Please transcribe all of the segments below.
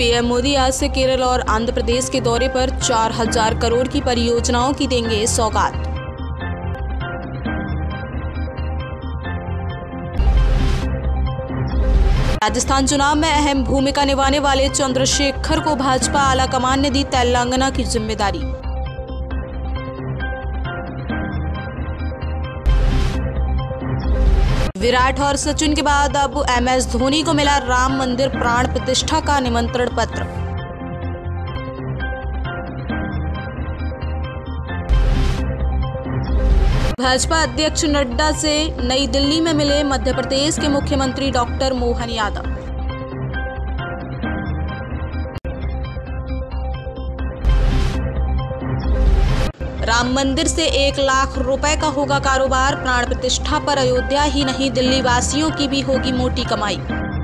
PM Modi आज से केरल और आंध्र प्रदेश के दौरे पर 4000 करोड़ की परियोजनाओं की देंगे सौगात। राजस्थान चुनाव में अहम भूमिका निभाने वाले चंद्रशेखर को भाजपा आलाकमान ने दी तेलंगाना की जिम्मेदारी। विराट और सचिन के बाद अब MS धोनी को मिला राम मंदिर प्राण प्रतिष्ठा का निमंत्रण पत्र। भाजपा अध्यक्ष नड्डा से नई दिल्ली में मिले मध्य प्रदेश के मुख्यमंत्री डॉक्टर मोहन यादव। राम मंदिर से 1 लाख रुपए का होगा कारोबार। प्राण प्रतिष्ठा पर अयोध्या ही नहीं दिल्ली वासियों की भी होगी मोटी कमाई।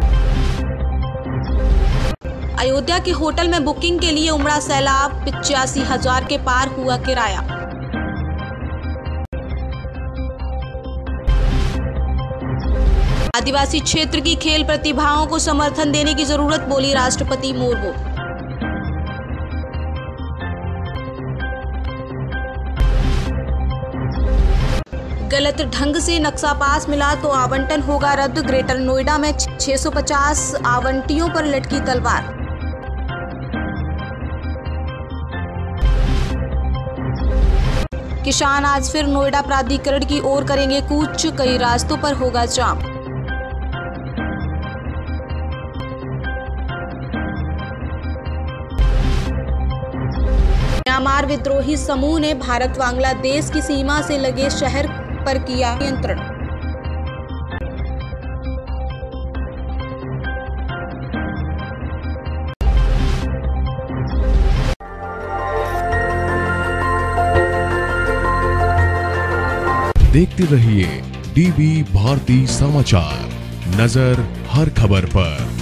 अयोध्या के होटल में बुकिंग के लिए उमड़ा सैलाब। 85,000 के पार हुआ किराया। आदिवासी क्षेत्र की खेल प्रतिभाओं को समर्थन देने की जरूरत, बोली राष्ट्रपति मुर्मू। गलत ढंग से नक्शा पास मिला तो आवंटन होगा रद्द। ग्रेटर नोएडा में 650 आवंटियों पर लटकी तलवार। किसान आज फिर नोएडा प्राधिकरण की ओर करेंगे कूच। कई रास्तों पर होगा जाम। म्यांमार विद्रोही समूह ने भारत बांग्लादेश की सीमा से लगे शहर पर किया नियंत्रण। देखते रहिए DB भारती समाचार, नजर हर खबर पर।